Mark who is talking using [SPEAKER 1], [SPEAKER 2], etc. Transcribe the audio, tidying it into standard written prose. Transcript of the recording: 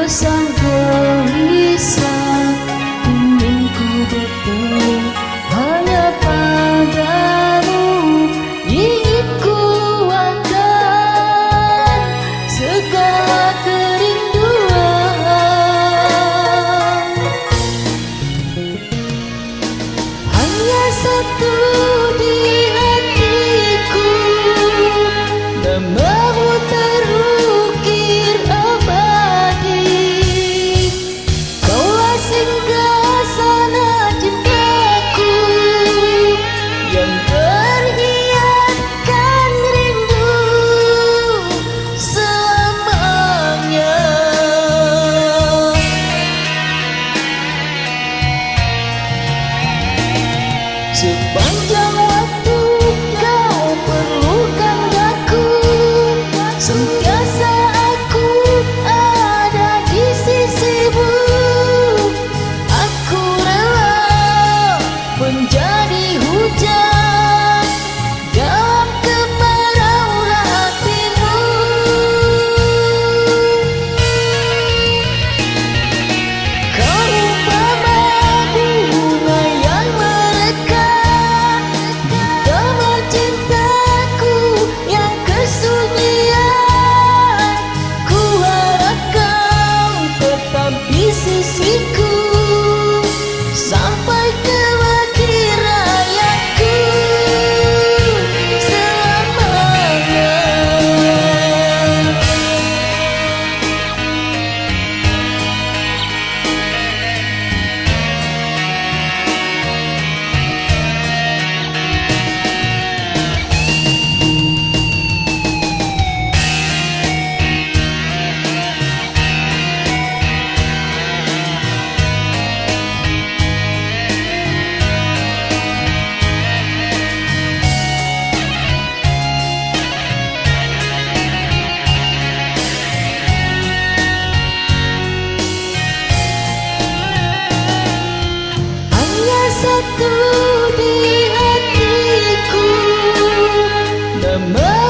[SPEAKER 1] sang gelisah, ingin ku bertemu hanya padamu, ingin ku luahkan segala kerinduan. Hanya satu di hatiku, namamu terukir abadi. Kaulah singgasana cintaku yang terhiaskan rindu selamanya. Sepanjang waktu kau perlukan aku, sentiasa aku ada di sisimu. Aku rela menjadi hujan dalam kemarau hatimu. Kau umpama bunga yang mekar di taman cintaku yang kesunyian. Ku harap kau tetap di sisiku sampai ke akhir hayatku selamanya. Satu di hatiku, nama